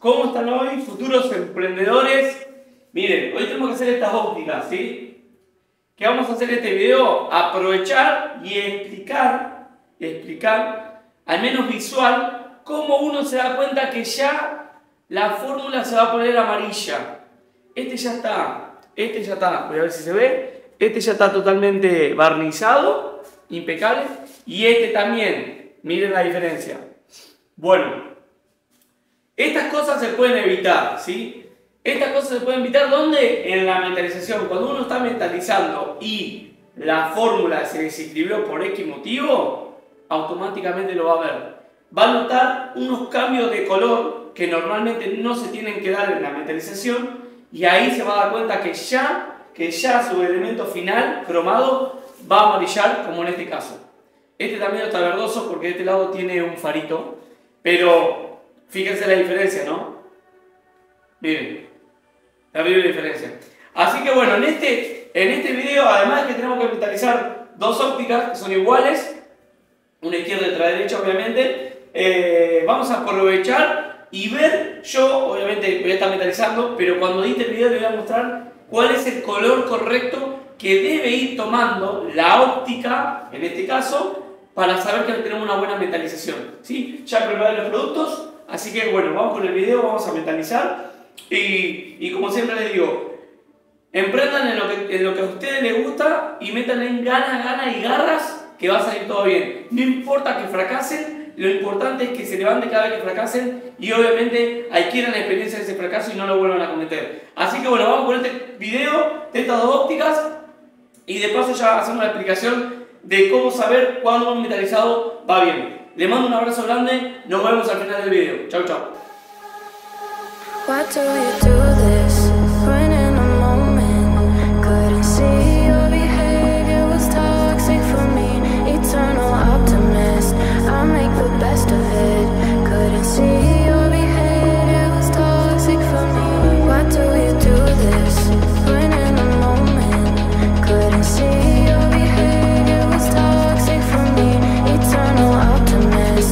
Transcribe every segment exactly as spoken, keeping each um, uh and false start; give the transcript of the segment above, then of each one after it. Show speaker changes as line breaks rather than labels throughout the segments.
¿Cómo están hoy, futuros emprendedores? Miren, hoy tenemos que hacer estas ópticas, ¿sí? ¿Qué vamos a hacer en este video? Aprovechar y explicar, explicar, al menos visual, cómo uno se da cuenta que ya la fórmula se va a poner amarilla. Este ya está, este ya está, voy a ver si se ve, este ya está totalmente barnizado, impecable, y este también, miren la diferencia. Bueno, estas cosas se pueden evitar, ¿sí? Estas cosas se pueden evitar, ¿dónde? En la mentalización. Cuando uno está mentalizando y la fórmula se desequilibró por X motivo, automáticamente lo va a ver. Va a notar unos cambios de color que normalmente no se tienen que dar en la mentalización y ahí se va a dar cuenta que ya, que ya su elemento final, cromado, va a amarillar, como en este caso. Este también está verdoso porque de este lado tiene un farito, pero fíjense la diferencia, ¿no? Miren, la diferencia. Así que bueno, en este, en este video, además de que tenemos que mentalizar dos ópticas que son iguales, una izquierda y otra derecha, obviamente, eh, vamos a aprovechar y ver, yo obviamente voy a estar mentalizando, pero cuando edite el video les voy a mostrar cuál es el color correcto que debe ir tomando la óptica, en este caso, para saber que tenemos una buena mentalización, ¿sí? Ya preparé los productos, así que bueno, vamos con el video, vamos a mentalizar y, y como siempre les digo, emprendan en lo, que, en lo que a ustedes les gusta y métanle en ganas, ganas y garras que va a salir todo bien. No importa que fracasen, lo importante es que se levanten cada vez que fracasen y obviamente adquieran la experiencia de ese fracaso y no lo vuelvan a cometer. Así que bueno, vamos con este video de estas dos ópticas y de paso ya hacemos la explicación de cómo saber cuándo un metalizado va bien. Les mando un abrazo grande, nos vemos al final del video. Chau, chau.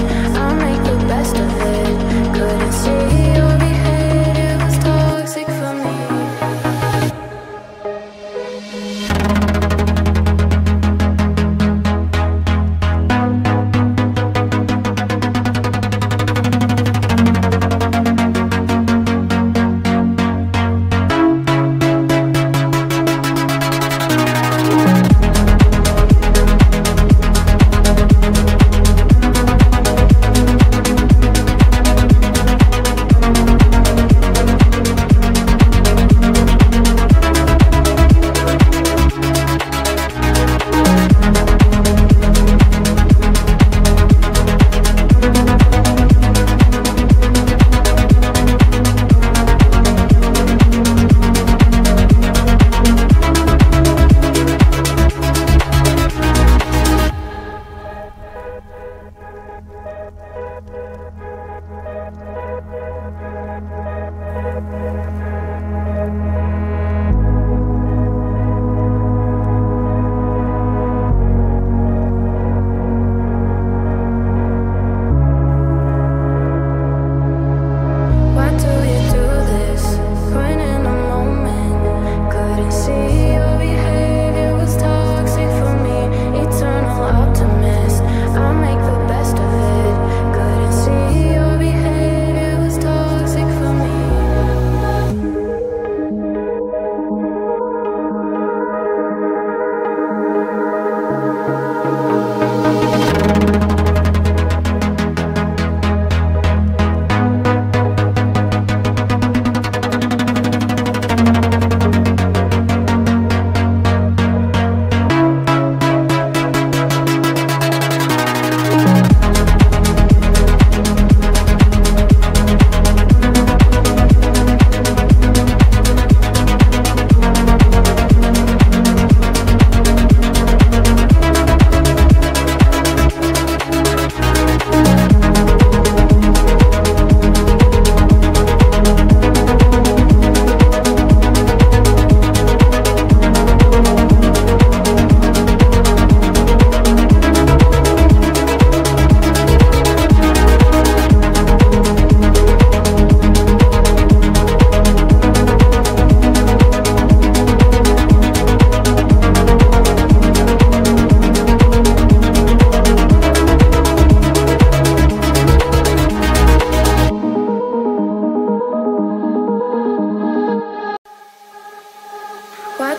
Sick for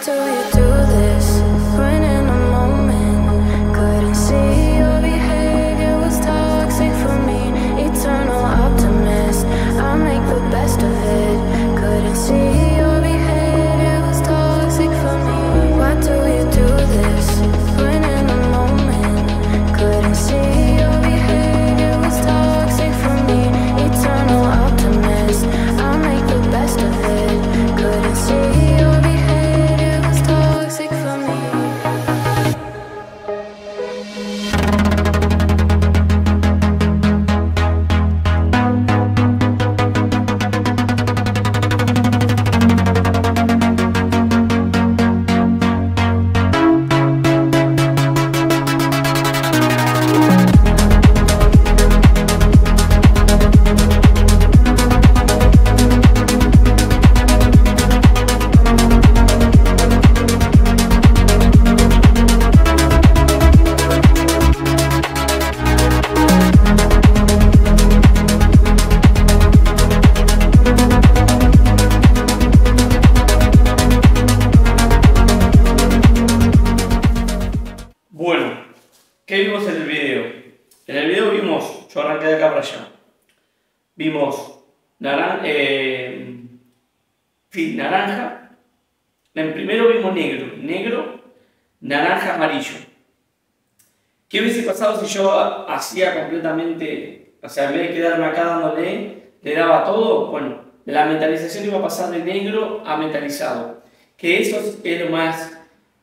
What do you do this when in a moment couldn't see your behavior was toxic for me? Eternal optimist, I make the best of it. Couldn't see your behavior was toxic for me. Why do you do this when in a moment couldn't see your behavior was toxic for me? Eternal optimist, I make the best of it. Couldn't see your behavior was toxic for me.
Bueno, ¿qué vimos en el video? En el video vimos, yo arranqué de acá para allá, vimos naran eh, sí, naranja, en primero vimos negro, negro, naranja, amarillo. ¿Qué hubiese pasado si yo hacía completamente, o sea, en vez de quedarme acá dándole, le daba todo? Bueno, la metalización iba a pasar de negro a metalizado, que eso es lo más...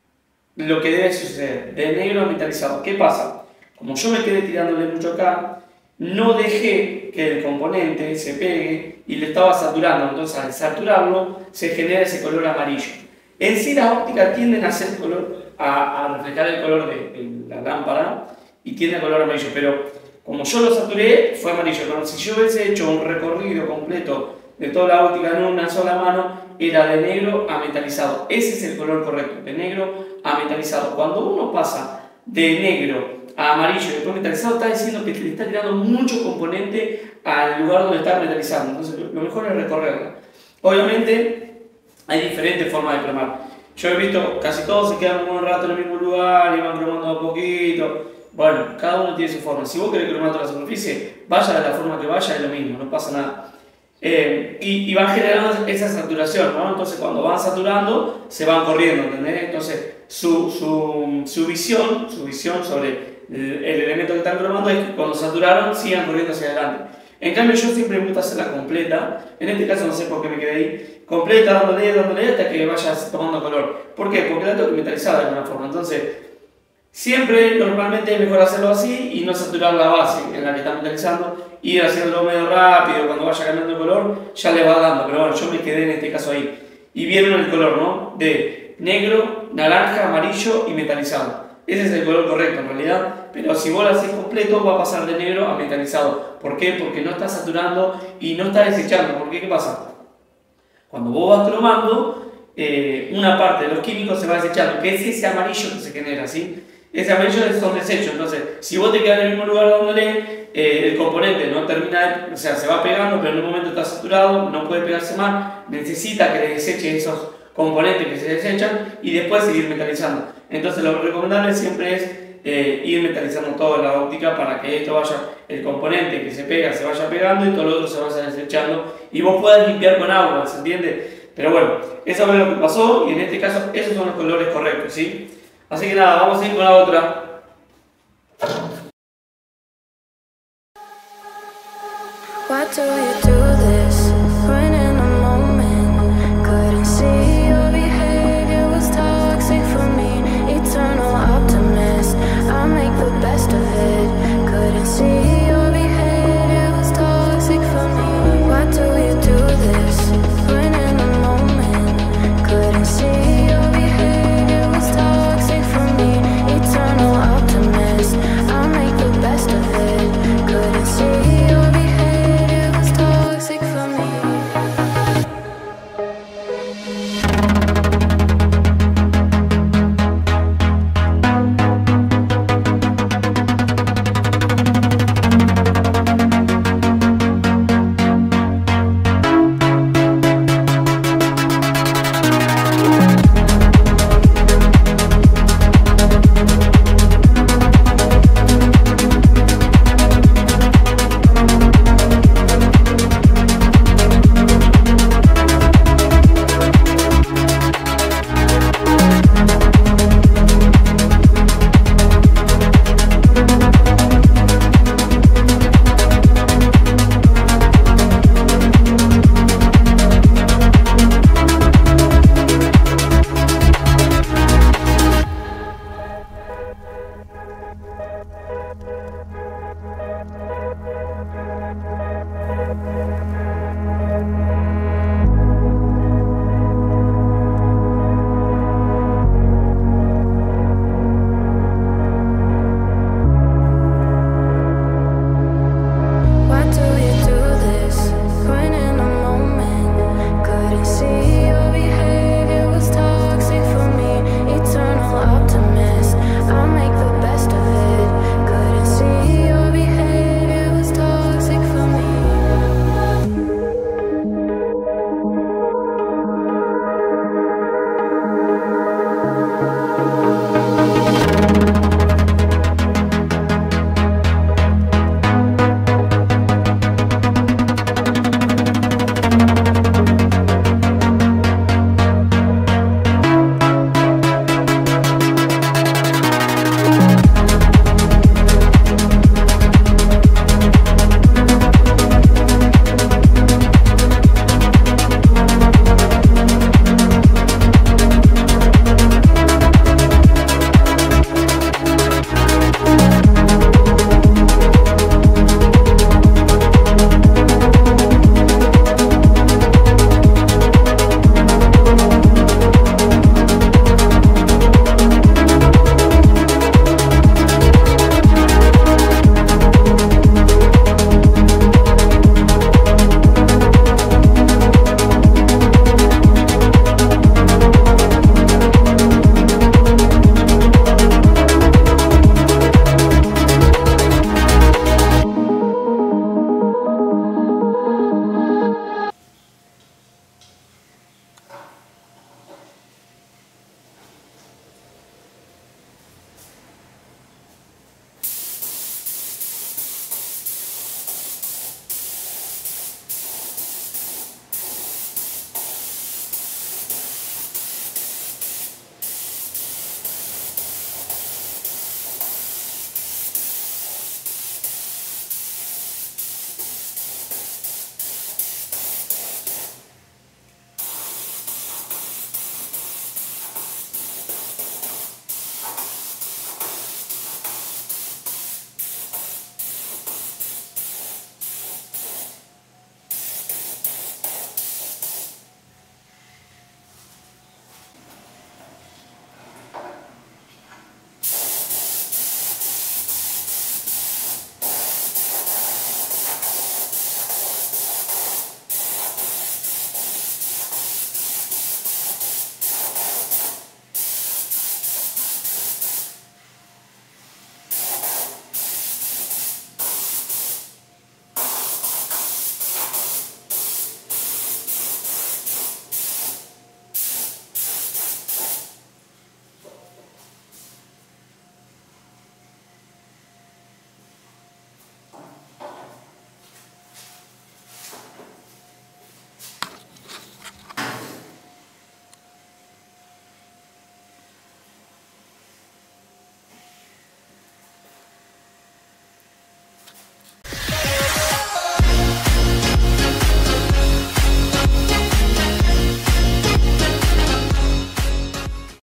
lo que debe suceder, de negro a metalizado. ¿Qué pasa? Como yo me quedé tirándole mucho acá, no dejé que el componente se pegue y le estaba saturando, entonces al saturarlo se genera ese color amarillo. En sí las ópticas tienden a hacer color, a, a reflejar el color de, de la lámpara y tiende a color amarillo, pero como yo lo saturé fue amarillo. Pero si yo hubiese hecho un recorrido completo de toda la óptica en una sola mano, era de negro a metalizado. Ese es el color correcto, de negro a metalizado. Cuando uno pasa de negro a amarillo y después metalizado, está diciendo que le está tirando mucho componente al lugar donde está metalizando. Entonces lo mejor es recorrerla. Obviamente hay diferentes formas de cromar. Yo he visto casi todos se quedan un rato en el mismo lugar y van cromando a poquito. Bueno, cada uno tiene su forma. Si vos querés cromar toda la superficie, vaya de la forma que vaya, es lo mismo, no pasa nada. Eh, y, y van generando esa saturación, ¿no? Entonces cuando van saturando se van corriendo, ¿entendés? Entonces su, su, su visión su visión sobre el, el elemento que están cromando es que cuando saturaron sigan corriendo hacia adelante. En cambio yo siempre me gusta hacerla completa, en este caso no sé por qué me quedé ahí, completa, dándole, dándole hasta que vaya tomando color. ¿Por qué? Porque la tengo que metalizar de alguna forma. Entonces siempre normalmente es mejor hacerlo así y no saturar la base en la que está metalizando, ir haciéndolo medio rápido, cuando vaya cambiando el color ya le va dando, pero bueno, yo me quedé en este caso ahí. Y vieron el color, ¿no? De negro, naranja, amarillo y metalizado. Ese es el color correcto en realidad, pero si vos lo haces completo va a pasar de negro a metalizado. ¿Por qué? Porque no está saturando y no está desechando. ¿Por qué? ¿Qué pasa? Cuando vos vas cromando, eh, una parte de los químicos se va desechando, que es ese amarillo que se genera, ¿sí? Ese amarillo son desechos. Entonces, si vos te quedas en el mismo lugar dándole, eh, el componente no termina, de, o sea, se va pegando, pero en un momento está saturado, no puede pegarse más, necesita que le deseche esos componentes que se desechan y después seguir metalizando. Entonces, lo recomendable siempre es eh, ir metalizando toda la óptica para que esto vaya, el componente que se pega se vaya pegando y todo lo otro se vaya desechando y vos puedas limpiar con agua, ¿se entiende? Pero bueno, eso es lo que pasó y en este caso esos son los colores correctos, ¿sí? Así que nada, vamos a ir con la otra.
What do you